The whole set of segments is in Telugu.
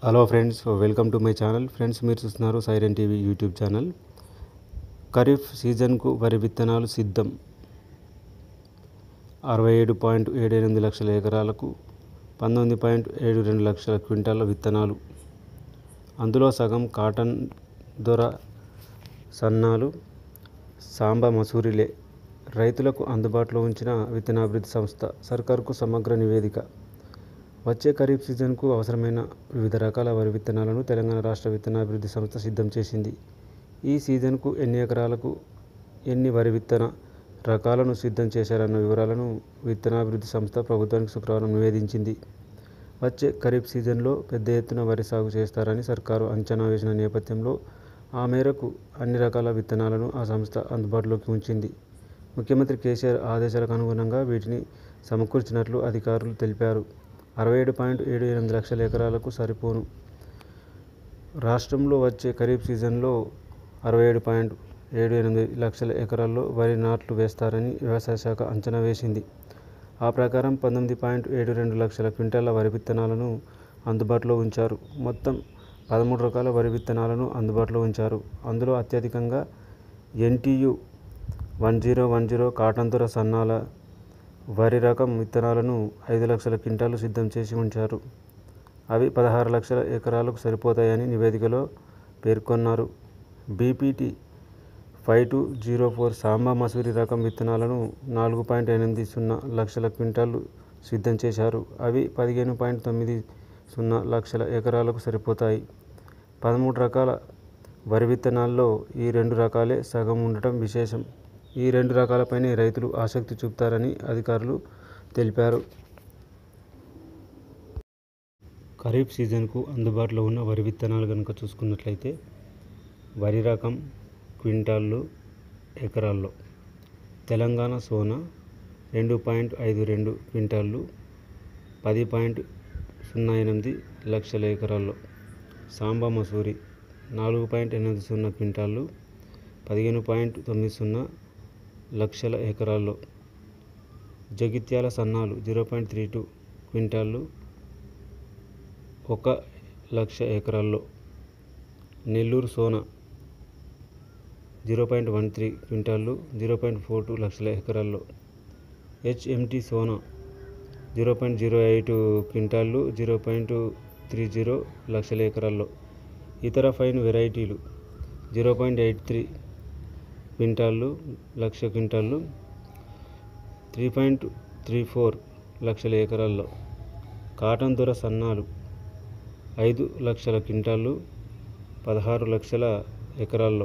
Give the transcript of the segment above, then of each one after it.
Hello friends, welcome to my channel. Friends, మీరు చూస్తున్నారు siren TV YouTube channel. Kharif సీజన్కు వరి విత్తనాలు సిద్ధం. 67.78 లక్షల ఎకరాలకు 19.72 లక్షల క్వింటాల విత్తనాలు. అందులో సగం కాటన్, దొర, సన్నాలు, సాంబ మసూరిలే. రైతులకు అందుబాటులో ఉంచిన విత్తనాభివృద్ధి సంస్థ సర్కారుకు సమగ్ర నివేదిక. వచ్చే ఖరీఫ్ సీజన్కు అవసరమైన వివిధ రకాల వరి విత్తనాలను తెలంగాణ రాష్ట్ర విత్తనాభివృద్ధి సంస్థ సిద్ధం చేసింది. ఈ సీజన్కు ఎన్ని ఎకరాలకు ఎన్ని వరి విత్తన రకాలను సిద్ధం చేశారన్న వివరాలను విత్తనాభివృద్ధి సంస్థ ప్రభుత్వానికి శుక్రవారం నివేదించింది. వచ్చే ఖరీఫ్ సీజన్లో పెద్ద ఎత్తున వరి సాగు చేస్తారని సర్కారు అంచనా వేసిన నేపథ్యంలో ఆ మేరకు అన్ని రకాల విత్తనాలను ఆ సంస్థ అందుబాటులోకి ఉంచింది. ముఖ్యమంత్రి కేసీఆర్ ఆదేశాలకు అనుగుణంగా వీటిని సమకూర్చినట్లు అధికారులు తెలిపారు. 67.78 లక్షల ఎకరాలకు సరిపోను. రాష్ట్రంలో వచ్చే ఖరీఫ్ సీజన్లో 67.78 లక్షల ఎకరాల్లో వరి నాట్లు వేస్తారని వ్యవసాయ శాఖ అంచనా వేసింది. ఆ ప్రకారం 19.72 లక్షల క్వింటాల వరి విత్తనాలను అందుబాటులో ఉంచారు. మొత్తం 13 రకాల వరి విత్తనాలను అందుబాటులో ఉంచారు. అందులో అత్యధికంగా NTU 1010 కాటన్ దొర సన్నాల వరి రకం విత్తనాలను 5 లక్షల క్వింటాలు సిద్ధం చేసి ఉంచారు. అవి 16 లక్షల ఎకరాలకు సరిపోతాయని నివేదికలో పేర్కొన్నారు. BPT 5204 సాంబ మసూరి రకం విత్తనాలను 4.80 లక్షల క్వింటాలు సిద్ధం చేశారు. అవి 15.90 లక్షల ఎకరాలకు సరిపోతాయి. 13 రకాల వరి విత్తనాల్లో ఈ 2 రకాలే సగం ఉండటం విశేషం. ఈ 2 రకాలపైనే రైతులు ఆసక్తి చూపుతారని అధికారులు తెలిపారు. ఖరీఫ్ సీజన్కు అందుబాటులో ఉన్న వరి విత్తనాలు కనుక చూసుకున్నట్లయితే వరి రకం క్వింటాళ్ళు ఎకరాల్లో తెలంగాణ సోనా 2.52 క్వింటాళ్ళు 10.08 లక్షల ఎకరాల్లో, సాంబ మసూరి 4.80 క్వింటాళ్ళు 15.90 లక్షల ఎకరాల్లో, జగిత్యాల సన్నాలు 0.32 క్వింటాళ్ళు 1 లక్ష ఎకరాల్లో, నెల్లూరు సోనా 0.13 క్వింటాళ్ళు 0.42 లక్షల ఎకరాల్లో, HMT సోనా 0.08 క్వింటాళ్ళు 0.30 లక్షల ఎకరాల్లో, ఇతర ఫైన్ వెరైటీలు 0.83 క్వింటాళ్ళు లక్ష క్వింటాళ్ళు 3.34 లక్షల ఎకరాల్లో, కాటన్ దొర సన్నాలు 5 లక్షల క్వింటాళ్ళు 16 లక్షల ఎకరాల్లో.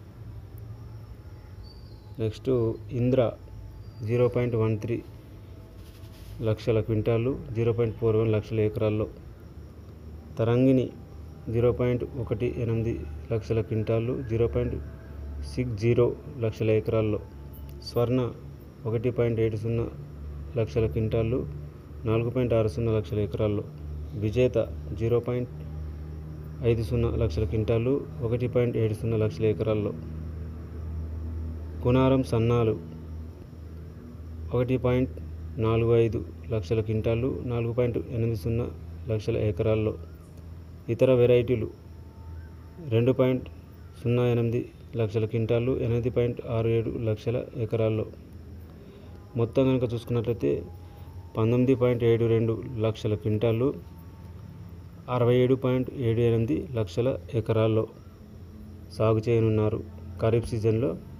నెక్స్ట్ ఇంద్ర 0.13 లక్షల క్వింటాళ్ళు 0.41 లక్షల ఎకరాల్లో, తరంగిణి 0.18 లక్షల క్వింటాళ్ళు 0.60 లక్షల ఎకరాల్లో, స్వర్ణ 1.70 లక్షల క్వింటాళ్ళు 4.60 లక్షల ఎకరాల్లో, విజేత 0.50 లక్షల క్వింటాళ్ళు 1.70 లక్షల ఎకరాల్లో, కునారం సన్నాలు 1.45 లక్షల క్వింటాళ్ళు 4.80 లక్షల ఎకరాల్లో, ఇతర వెరైటీలు 2.08 లక్షల క్వింటాళ్ళు 8.67 లక్షల ఎకరాల్లో. మొత్తం కనుక చూసుకున్నట్లయితే 19.72 లక్షల క్వింటాళ్ళు 67.78 లక్షల ఎకరాల్లో సాగు చేయనున్నారు ఖరీఫ్ సీజన్లో.